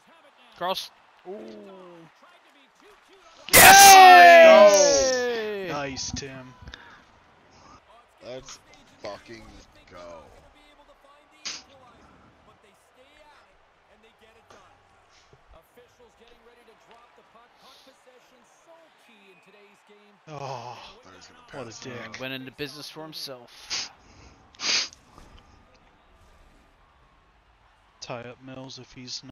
Cross. Ooh. Yes! Nice, Tim. Let's fucking go. Oh, what a dick. Went into business for himself. Tie up Mills if he's